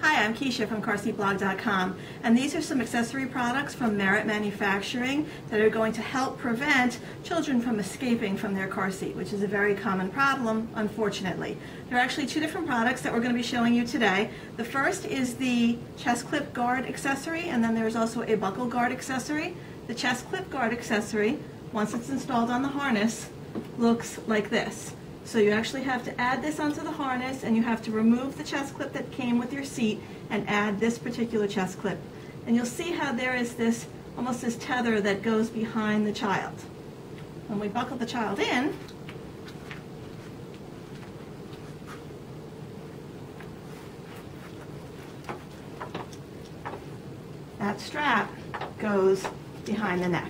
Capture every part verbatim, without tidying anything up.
Hi, I'm Keisha from car seat blog dot com, and these are some accessory products from Merritt Manufacturing that are going to help prevent children from escaping from their car seat, which is a very common problem, unfortunately. There are actually two different products that we're going to be showing you today. The first is the chest clip guard accessory, and then there's also a buckle guard accessory. The chest clip guard accessory, once it's installed on the harness, looks like this. So you actually have to add this onto the harness, and you have to remove the chest clip that came with your seat and add this particular chest clip. And you'll see how there is this, almost this tether that goes behind the child. When we buckle the child in, that strap goes behind the neck.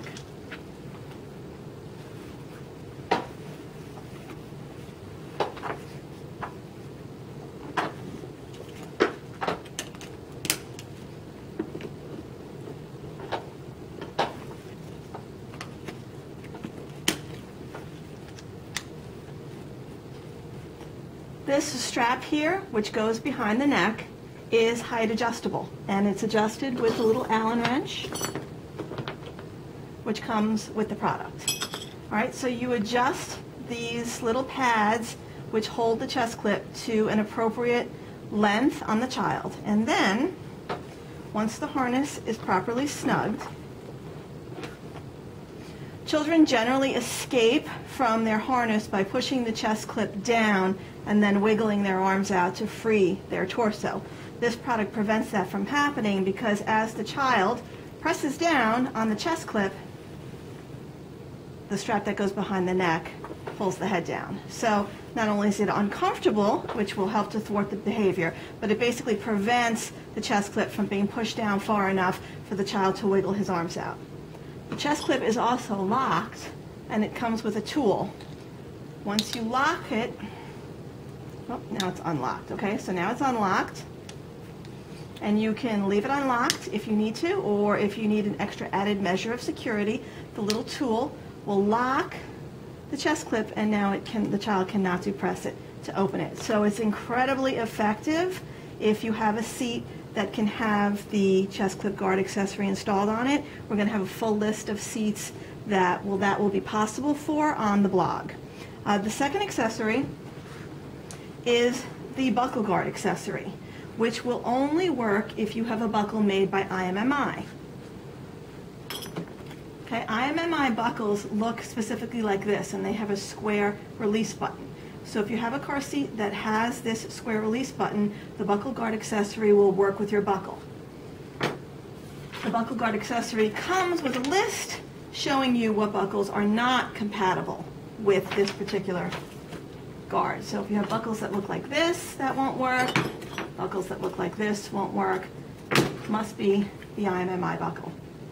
This strap here, which goes behind the neck, is height adjustable, and it's adjusted with a little Allen wrench, which comes with the product. All right, so you adjust these little pads which hold the chest clip to an appropriate length on the child, and then once the harness is properly snugged, children generally escape from their harness by pushing the chest clip down and then wiggling their arms out to free their torso. This product prevents that from happening because as the child presses down on the chest clip, the strap that goes behind the neck pulls the head down. So not only is it uncomfortable, which will help to thwart the behavior, but it basically prevents the chest clip from being pushed down far enough for the child to wiggle his arms out. The chest clip is also locked, and it comes with a tool. Once you lock it, oh, now it's unlocked, okay? So now it's unlocked, and you can leave it unlocked if you need to, or if you need an extra added measure of security, the little tool will lock the chest clip, and now it can, the child cannot depress it to open it. So it's incredibly effective if you have a seat that can have the chest clip guard accessory installed on it. We're going to have a full list of seats that will, that will be possible for on the blog. Uh, the second accessory is the buckle guard accessory, which will only work if you have a buckle made by I M M I. Okay, I M M I buckles look specifically like this, and they have a square release button. So if you have a car seat that has this square release button, the buckle guard accessory will work with your buckle. The buckle guard accessory comes with a list showing you what buckles are not compatible with this particular guard. So if you have buckles that look like this, that won't work. Buckles that look like this won't work. Must be the I M M I buckle.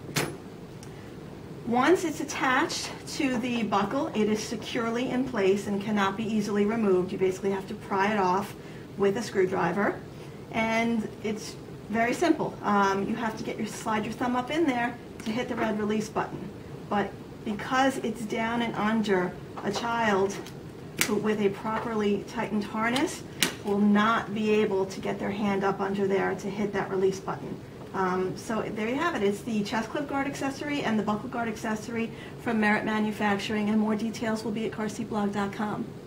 Once it's attached to the buckle, it is securely in place and cannot be easily removed. You basically have to pry it off with a screwdriver, and it's very simple. Um, you have to get your slide your thumb up in there to hit the red release button. But because it's down and under, a child who, with a properly tightened harness, will not be able to get their hand up under there to hit that release button. Um, so there you have it. It's the chest clip guard accessory and the buckle guard accessory from Merritt Manufacturing, and more details will be at car seat blog dot com.